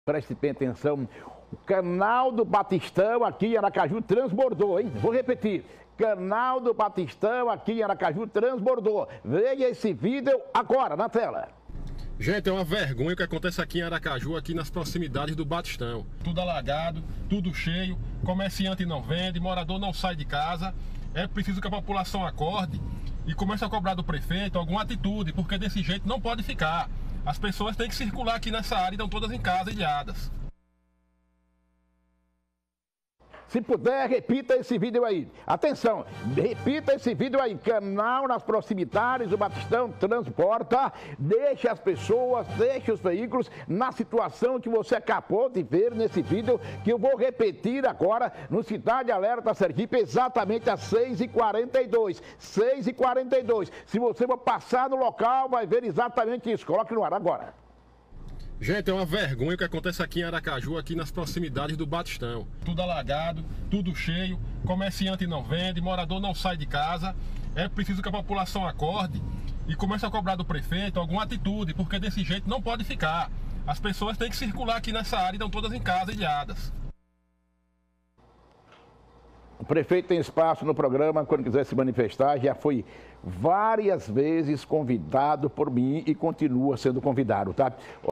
Preste bem atenção, o canal do Batistão aqui em Aracaju transbordou, hein? Vou repetir, canal do Batistão aqui em Aracaju transbordou. Veja esse vídeo agora na tela. Gente, é uma vergonha o que acontece aqui em Aracaju, aqui nas proximidades do Batistão. Tudo alagado, tudo cheio, comerciante não vende, morador não sai de casa. É preciso que a população acorde e comece a cobrar do prefeito alguma atitude, porque desse jeito não pode ficar. As pessoas têm que circular aqui nessa área e estão todas em casa, ilhadas. Se puder, repita esse vídeo aí. Atenção, repita esse vídeo aí. Canal nas proximidades do Batistão transporta. Deixe as pessoas, deixe os veículos na situação que você acabou de ver nesse vídeo, que eu vou repetir agora no Cidade Alerta Sergipe, exatamente às 6h42. 6h42. Se você for passar no local, vai ver exatamente isso. Coloque no ar agora. Gente, é uma vergonha o que acontece aqui em Aracaju, aqui nas proximidades do Batistão. Tudo alagado, tudo cheio, comerciante não vende, morador não sai de casa. É preciso que a população acorde e comece a cobrar do prefeito alguma atitude, porque desse jeito não pode ficar. As pessoas têm que circular aqui nessa área e estão todas em casa, ilhadas. O prefeito tem espaço no programa quando quiser se manifestar, já foi várias vezes convidado por mim e continua sendo convidado, tá?